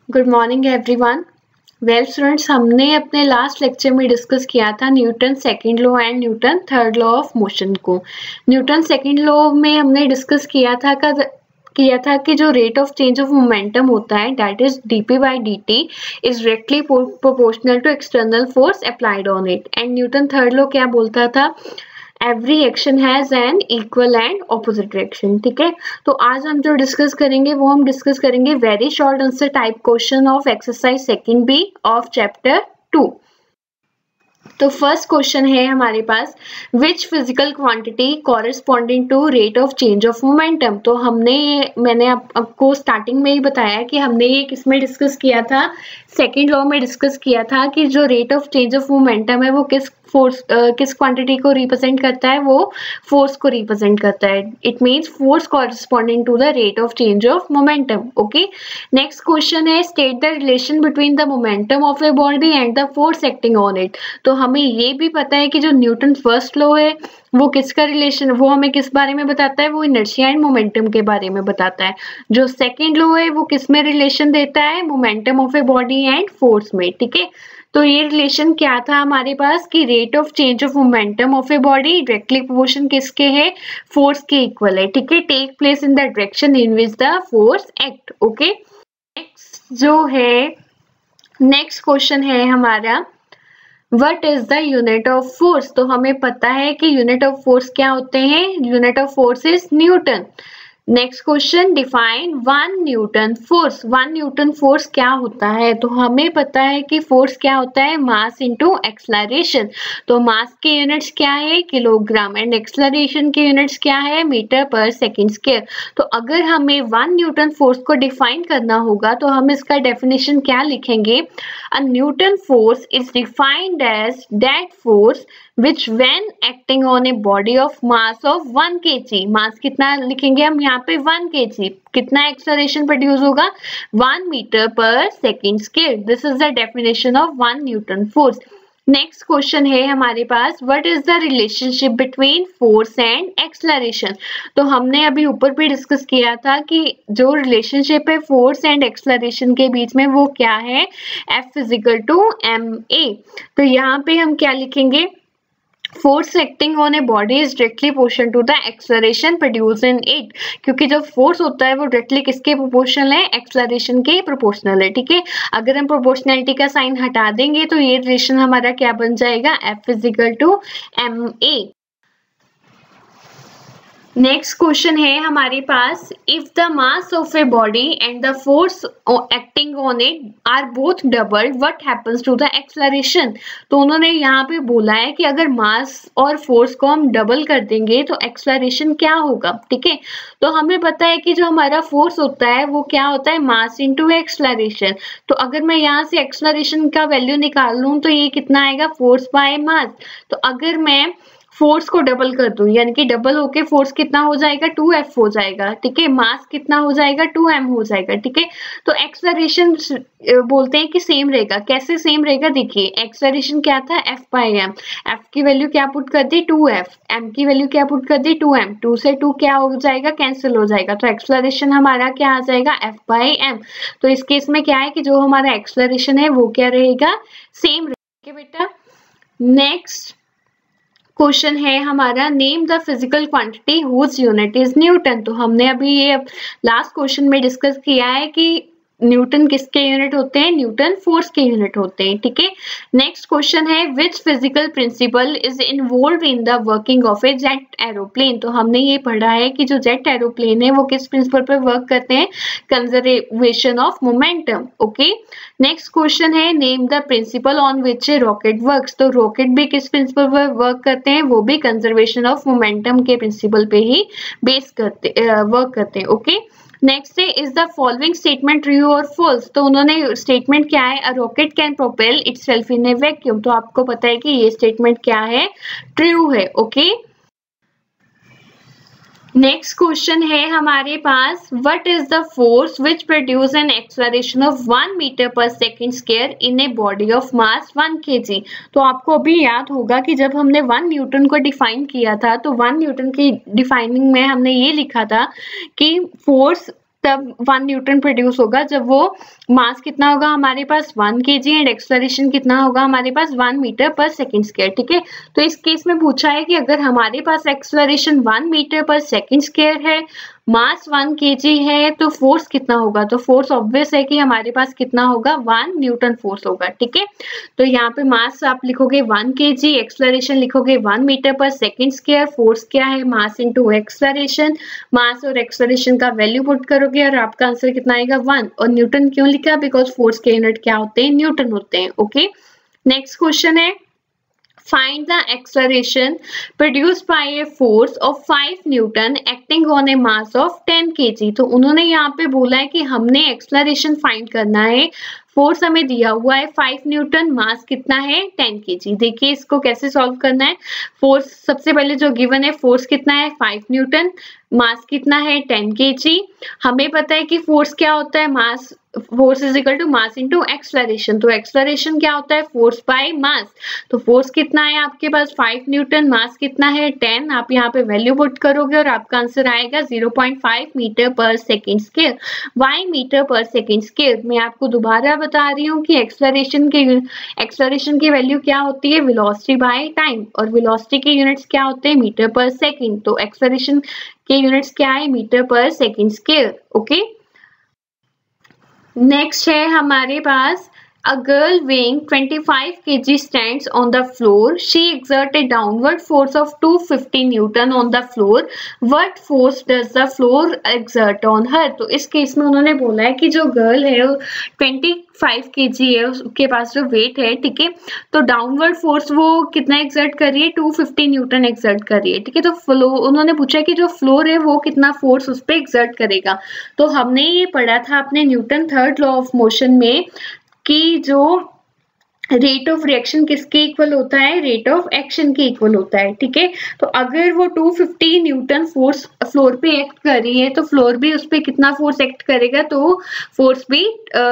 Good morning everyone. Well students, हमने अपने last lecture में डिस्कस किया था Newton second law and Newton third law of motion को। न्यूटन सेकंड लॉ में हमने डिस्कस किया था कि जो rate of change of momentum होता है that is dp/dt is directly proportional to external force applied on it. And Newton third law क्या बोलता था? Every action has an equal and opposite direction. ठीक है, तो आज हम जो डिस्कस करेंगे वो हम डिस्कस करेंगे very short answer type question of exercise second B of chapter 2। तो फर्स्ट क्वेश्चन है हमारे पास, which physical quantity corresponding to rate of change of momentum. तो मैंने आपको स्टार्टिंग में ही बताया कि हमने ये किसमें डिस्कस किया था, सेकंड लॉ में डिस्कस किया था कि जो rate of change of momentum है वो किस क्वांटिटी को रिप्रेजेंट करता है, वो फोर्स को रिप्रेजेंट करता है। It means force corresponding to the rate of change of momentum. Okay, next question है, state the relation between the momentum of a body and the force acting on it. तो हमें ये भी पता है कि जो न्यूटन फर्स्ट लॉ है वो किसका रिलेशन, वो हमें किस बारे में बताता है, वो इनर्शिया एंड मोमेंटम के बारे में बताता है। जो सेकंड लॉ है वो किस में रिलेशन देता है, momentum of a body and force में। ठीक है, तो ये रिलेशन क्या था हमारे पास कि rate of change of momentum of a body directly proportion किसके है, फोर्स के इक्वल है। ठीक है, take place in the direction in which the force act. Okay, next question है हमारा, What is the unit of force। तो हमें पता है कि यूनिट ऑफ फोर्स क्या होते हैं, unit of force is newton. Next question, define 1 newton force. 1 newton force क्या होता है? तो हमें पता है कि फोर्स क्या होता है, मास इनटू एक्सलरेशन। तो मास के यूनिट्स क्या है, किलोग्राम, एंड एक्सलरेशन के यूनिट्स क्या है, मीटर पर सेकंड स्क्वायर। तो अगर हमें 1 न्यूटन फोर्स को डिफाइन करना होगा तो हम इसका डेफिनेशन क्या लिखेंगे, a newton force is defined as that force which when acting on a body of mass of 1 kg, mass कितना लिखेंगे हम यहाँ पे 1 kg, कितना एक्सलरेशन प्रोड्यूस होगा, 1 metre per second square. This is the definition of 1 newton force. Next question है हमारे पास, what is the relationship between force and acceleration. तो हमने अभी ऊपर भी डिस्कस किया था कि जो रिलेशनशिप है फोर्स एंड एक्सलरेशन के बीच में वो क्या है, F=ma। तो यहाँ पे हम क्या लिखेंगे, force acting on a body is directly proportional to the acceleration produce in it. क्योंकि जो फोर्स होता है वो डायरेक्टली किसके प्रोपोर्शनल है, एक्सलरेशन के प्रोपोर्शनल है। ठीक है, अगर हम प्रोपोर्शनलिटी का साइन हटा देंगे तो ये रिलेशन हमारा क्या बन जाएगा, F=ma। नेक्स्ट क्वेश्चन है हमारे पास, if the mass of a body and the force acting on it are both double what happens to the acceleration. तो उन्होंने यहाँ पे बोला है कि अगर मास और फोर्स को हम डबल कर देंगे तो एक्सलरेशन क्या होगा। ठीक है, तो हमें पता है कि जो हमारा फोर्स होता है वो क्या होता है, मास इनटू एक्सलरेशन। तो अगर मैं यहाँ से एक्सलरेशन का वैल्यू निकाल लूँ तो ये कितना आएगा, फोर्स बाय मास। तो अगर मैं फोर्स को डबल कर दूं, यानी कि डबल होके फोर्स कितना हो जाएगा, 2F हो जाएगा। ठीक है, मास कितना हो जाएगा, 2M हो जाएगा। ठीक है, तो एक्सलरेशन बोलते हैं कि सेम रहेगा। कैसे सेम रहेगा, देखिए एक्सलरेशन क्या था, F/m। F की वैल्यू क्या पुट कर दी, 2F। M की वैल्यू क्या पुट कर दी, 2M। 2 से 2 क्या हो जाएगा, कैंसिल हो जाएगा। तो एक्सलरेशन हमारा क्या आ जाएगा, F/m। तो इस केस में क्या है कि जो हमारा एक्सलरेशन है वो क्या रहेगा, सेम रहेगा बेटा। नेक्स्ट क्वेश्चन है हमारा, name the physical quantity whose unit is newton. तो हमने अभी ये लास्ट क्वेश्चन में डिस्कस किया है कि न्यूटन किसके यूनिट होते हैं, न्यूटन फोर्स के यूनिट होते हैं। ठीक है, नेक्स्ट क्वेश्चन है, which physical principle is involve in the working of a jet aeroplane. तो हमने ये पढ़ा है कि जो जेट एरोप्लेन है वो किस प्रिंसिपल पर वर्क करते हैं, conservation of momentum. Okay, next question है, name the principle on which a rocket works. तो रॉकेट भी किस प्रिंसिपल पर वर्क करते हैं, वो भी कंजर्वेशन ऑफ मोमेंटम के प्रिंसिपल पे ही वर्क करते हैं। ओके, नेक्स्ट है, is the following statement true और फॉल्स। तो उन्होंने स्टेटमेंट क्या है, a rocket can propel itself in a vacuum. तो आपको पता है कि ये स्टेटमेंट क्या है, ट्रू है। ओके, नेक्स्ट क्वेश्चन है हमारे पास, what is the force which produce an acceleration of 1 metre per second square in a body of mass 1 kg। तो आपको अभी याद होगा कि जब हमने 1 न्यूटन को डिफाइन किया था तो 1 न्यूटन की डिफाइनिंग में हमने ये लिखा था कि फोर्स तब 1 न्यूटन प्रोड्यूस होगा जब वो मास कितना होगा हमारे पास 1 kg एंड एक्सेलरेशन कितना होगा हमारे पास 1 मीटर पर सेकंड स्क्वायर। ठीक है, तो इस केस में पूछा है कि अगर हमारे पास acceleration 1 metre per second square है, मास 1 kg है, तो फोर्स कितना होगा? तो फोर्स ऑब्वियस है कि हमारे पास कितना होगा 1 न्यूटन फोर्स होगा। ठीक है, तो यहाँ पे मास आप लिखोगे 1 kg, एक्सेलरेशन लिखोगे 1 metre per second square, force क्या है मास इनटू एक्सेलरेशन, मास और एक्सेलरेशन का वैल्यू पुट करोगे और आपका आंसर कितना आएगा 1। और न्यूटन क्यों लिखा? बिकॉज फोर्स के यूनिट क्या होते हैं? न्यूटन होते हैं। ओके, नेक्स्ट क्वेश्चन है find the acceleration produced by a force of 5 Newton acting on a mass of 10 kg। तो उन्होंने यहाँ पे बोला है कि हमने एक्सेलरेशन फाइंड करना है, फोर्स हमें दिया हुआ है 5 न्यूटन, मास कितना है 10 kg। देखिए इसको कैसे सॉल्व करना है। फोर्स सबसे पहले जो गिवन है, फोर्स कितना है 5 न्यूटन, मास कितना है 10 kg। हमें पता है कि फोर्स क्या होता है, mass, force is equal to mass into acceleration. तो एक्सेलरेशन क्या होता है? Force by mass. तो फोर्स कितना है आपके पास 5 न्यूटन, मास कितना है 10। आप यहाँ पे वैल्यू पुट करोगे और आपका आंसर आएगा 0.5 metre per second square. Why metre per second square? मैं आपको दोबारा बता रही हूँ कि एक्सेलरेशन की वैल्यू क्या होती है? वेलोसिटी बाय टाइम, और वेलोसिटी के यूनिट्स क्या होते हैं? Metre per second. तो एक्सेलरेशन के यूनिट्स क्या है? Metre per second square. Okay, next है हमारे पास a girl weighing 25 kg stands on the floor. She exerts a downward force of 250 Newton on the floor. What force does the floor exert on her? तो इस case में उन्होंने बोला है कि जो गर्ल है 25 kg है, उसके पास जो वेट है, ठीक है, तो डाउनवर्ड फोर्स वो कितना एक्सर्ट कर रही है? 250 न्यूटन एक्सर्ट कर रही है। ठीक है, तो फ्लो उन्होंने पूछा कि जो फ्लोर है वो कितना फोर्स उस पर एक्सर्ट करेगा। तो हमने ये पढ़ा था अपने Newton third law of motion में कि जो रेट ऑफ रिएक्शन किसके इक्वल होता है? रेट ऑफ एक्शन के इक्वल होता है। ठीक है, तो अगर वो 250 न्यूटन फोर्स फ्लोर पे एक्ट कर रही है तो फ्लोर भी उस पर कितना फोर्स एक्ट करेगा? तो फोर्स भी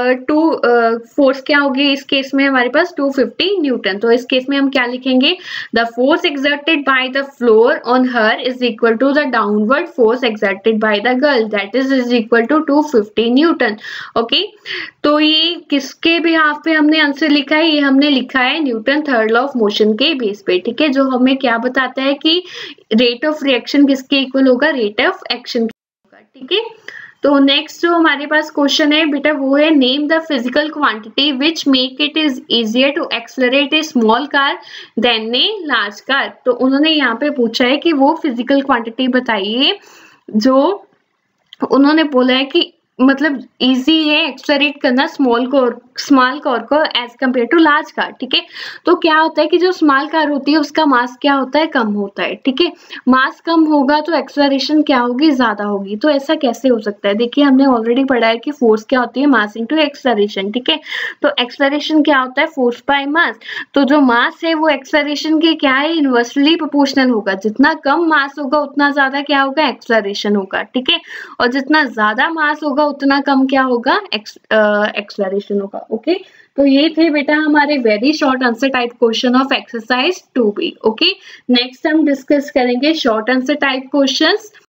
फोर्स क्या होगी इस केस में हमारे पास? 250 न्यूटन। तो इस केस में हम क्या लिखेंगे? The force exerted by the floor on her is equal to the downward force exerted by the girl, that is equal to 250 newton. Okay, तो ये किसके बिहाफ पे हमने आंसर लिखा है? ये हमने लिखा है Newton third law of motion के बेस पे। ठीक है, जो हमें क्या बताता है कि रेट ऑफ रिएक्शन किसके इक्वल होगा? रेट ऑफ एक्शन के होगा। ठीक है, तो नेक्स्ट जो हमारे पास क्वेश्चन है बेटा वो है name the physical quantity which make it is easier to accelerate a small car than a large car. तो उन्होंने यहाँ पे पूछा है कि वो फिजिकल क्वांटिटी बताइए जो उन्होंने बोला है कि मतलब इजी है एक्सलरेट करना स्मॉल कार को as compare to large car. ठीक है, तो क्या होता है कि जो स्मॉल कार होती है उसका मास क्या होता है? कम होता है। ठीक है, मास कम होगा तो एक्सलरेशन क्या होगी? ज्यादा होगी। तो ऐसा कैसे हो सकता है? देखिए हमने ऑलरेडी पढ़ा है कि फोर्स क्या होती है? Mass into acceleration. ठीक है, तो एक्सलरेशन क्या होता है? Force by mass. तो जो मास है वो एक्सलरेशन के क्या है? इनवर्सली प्रोपोर्शनल होगा। जितना कम मास होगा उतना ज्यादा क्या होगा? एक्सलरेशन होगा। ठीक है, और जितना ज्यादा मास होगा उतना कम क्या होगा? एक्सलरेशन होगा। ओके, तो ये थे बेटा हमारे very short answer type question of exercise 2B। Okay, next हम डिस्कस करेंगे शॉर्ट आंसर टाइप क्वेश्चंस।